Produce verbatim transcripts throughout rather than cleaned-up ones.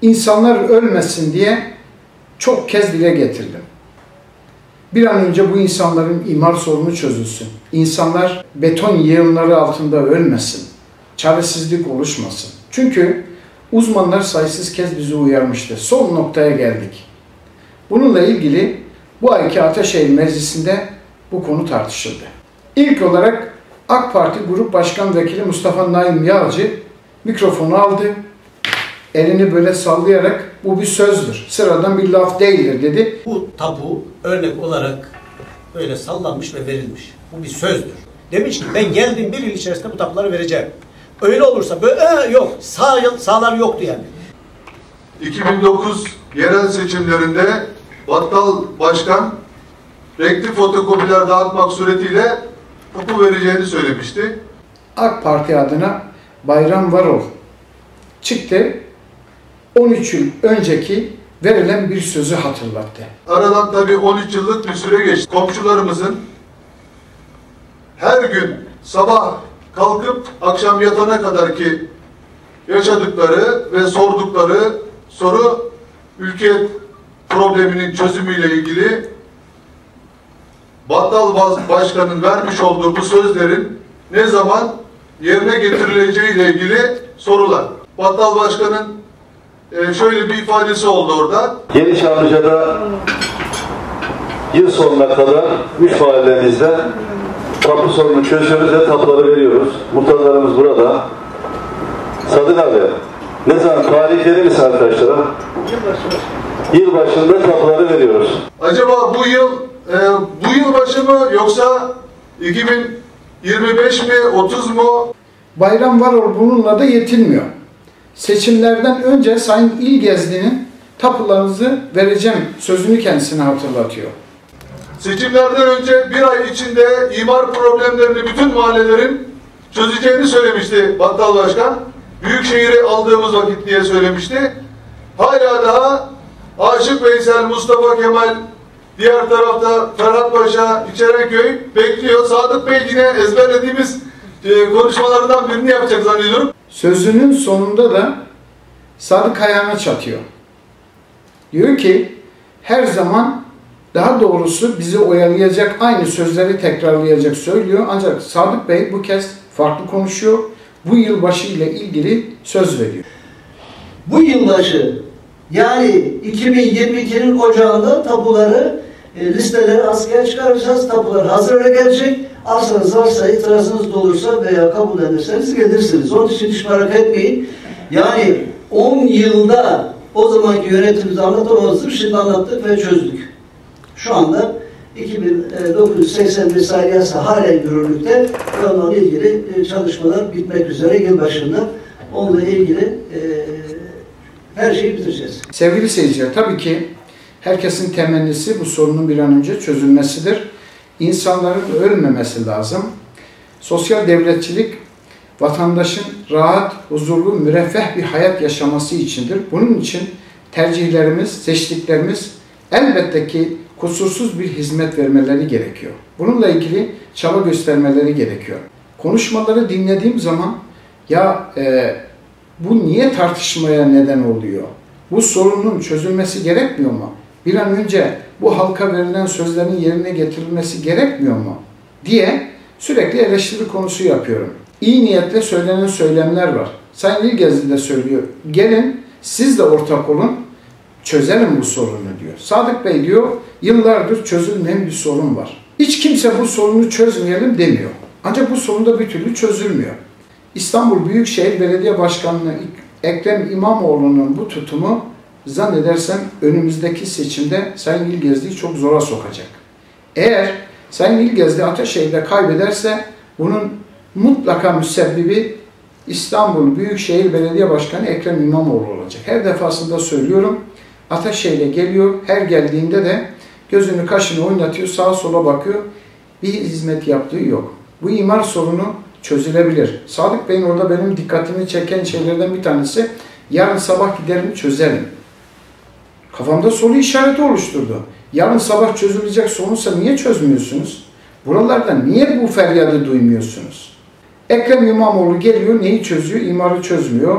İnsanlar ölmesin diye çok kez dile getirdim. Bir an önce bu insanların imar sorunu çözülsün. İnsanlar beton yığınları altında ölmesin. Çaresizlik oluşmasın. Çünkü uzmanlar sayısız kez bizi uyarmıştı. Son noktaya geldik. Bununla ilgili bu ayki Ataşehir Meclisi'nde bu konu tartışıldı. İlk olarak AK Parti Grup Başkan Vekili Mustafa Naim Yağcı mikrofonu aldı. Elini böyle sallayarak bu bir sözdür, sıradan bir laf değildir dedi. Bu tapu örnek olarak böyle sallanmış ve verilmiş. Bu bir sözdür. Demiş ki ben geldiğim bir yıl içerisinde bu tapuları vereceğim. Öyle olursa böyle ee, yok sağ, sağlar yoktu yani. iki bin dokuz yerel seçimlerinde Battal Başkan renkli fotokopiler dağıtmak suretiyle tapu vereceğini söylemişti. AK Parti adına Bayram Varol çıktı. on üç yıl önceki verilen bir sözü hatırlattı. Aradan tabii on üç yıllık bir süre geçti. Komşularımızın her gün sabah kalkıp akşam yatana kadar ki yaşadıkları ve sordukları soru ülke probleminin çözümüyle ilgili Battal Başkan'ın vermiş olduğu bu sözlerin ne zaman yerine getirileceği ile ilgili sorular. Battal Başkan'ın e, şöyle bir ifadesi oldu orada. Yeni Çamlıca'da yıl sonuna kadar üç mahallemizde tapu sorunu çözüyoruz ve tapuları veriyoruz. Muhtarlarımız burada. Sadık abi, ne zaman tarih verir misin arkadaşlara? Yıl başında tapuları veriyoruz. Acaba bu yıl e, bu yıl başı mı yoksa iki bin yirmi beş mi, otuz mu? Bayram Varol bununla da yetinmiyor. Seçimlerden önce Sayın İlgezli'nin tapularınızı vereceğim sözünü kendisine hatırlatıyor. Seçimlerden önce bir ay içinde imar problemlerini bütün mahallelerin çözeceğini söylemişti Battal Başkan. Büyükşehir'i aldığımız vakit diye söylemişti. Hala daha Aşık Veysel, Mustafa Kemal, diğer tarafta Ferhat Paşa, İçerenköy bekliyor. Sadık Bey yine ezberlediğimiz e, konuşmalarından birini yapacak zannediyorum. Sözünün sonunda da Sadık ayağına çatıyor. Diyor ki her zaman daha doğrusu bizi oyalayacak aynı sözleri tekrarlayacak söylüyor. Ancak Sadık Bey bu kez farklı konuşuyor. Bu yılbaşı ile ilgili söz veriyor. Bu yılbaşı yani iki bin yirmi ikinin ocağında tapuları, e, listeleri askıya çıkaracağız. Tapular hazır hale gelecek. Arsanız varsa, itirazınız da olursa veya kabul ederseniz gelirsiniz. Onun için hiç merak etmeyin. Yani on yılda o zamanki yönetimimizi anlatamazdık. Şimdi anlattık ve çözdük. Şu anda iki bin dokuz yüz seksen bir sayılı yasa halen yürürlükte ve onunla ilgili çalışmalar bitmek üzere yılbaşında. Onunla ilgili e, her şeyi bitireceğiz. Sevgili seyirciler, tabii ki herkesin temennisi bu sorunun bir an önce çözülmesidir. İnsanların ölmemesi lazım. Sosyal devletçilik vatandaşın rahat, huzurlu, müreffeh bir hayat yaşaması içindir. Bunun için tercihlerimiz, seçtiklerimiz elbette ki kusursuz bir hizmet vermeleri gerekiyor. Bununla ilgili çaba göstermeleri gerekiyor. Konuşmaları dinlediğim zaman ya e, bu niye tartışmaya neden oluyor? Bu sorunun çözülmesi gerekmiyor mu? Bir an önce bu halka verilen sözlerin yerine getirilmesi gerekmiyor mu? Diye sürekli eleştiri konusu yapıyorum. İyi niyetle söylenen söylemler var. Sayın İlgezli de söylüyor. Gelin siz de ortak olun, çözelim bu sorunu diyor. Sadık Bey diyor, yıllardır çözülmeyen bir sorun var. Hiç kimse bu sorunu çözmeyelim demiyor. Ancak bu sorun da bir türlü çözülmüyor. İstanbul Büyükşehir Belediye Başkanlığı Ekrem İmamoğlu'nun bu tutumu zannedersem önümüzdeki seçimde Sayın İlgezli'yi çok zora sokacak. Eğer Sayın İlgezli Ataşehir'de kaybederse bunun mutlaka müsebbibi İstanbul Büyükşehir Belediye Başkanı Ekrem İmamoğlu olacak. Her defasında söylüyorum, Ataşehir'e geliyor, her geldiğinde de gözünü kaşını oynatıyor, sağa sola bakıyor, bir hizmet yaptığı yok. Bu imar sorunu çözülebilir. Sadık Bey'in orada benim dikkatimi çeken şeylerden bir tanesi, yarın sabah giderim çözelim. Kafamda soru işareti oluşturdu. Yarın sabah çözülecek sorunsa niye çözmüyorsunuz? Buralarda niye bu feryadı duymuyorsunuz? Ekrem İmamoğlu geliyor, neyi çözüyor? İmarı çözmüyor.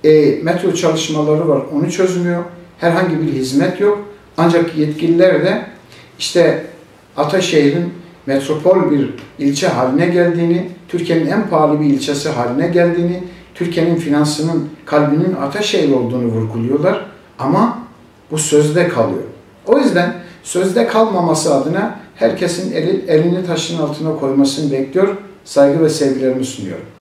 E, metro çalışmaları var, onu çözmüyor. Herhangi bir hizmet yok. Ancak yetkililer de işte Ataşehir'in metropol bir ilçe haline geldiğini, Türkiye'nin en pahalı bir ilçesi haline geldiğini, Türkiye'nin finansının kalbinin Ataşehir olduğunu vurguluyorlar. Ama bu sözde kalıyor. O yüzden sözde kalmaması adına herkesin eli, elini taşın altına koymasını bekliyor, saygı ve sevgilerimi sunuyorum.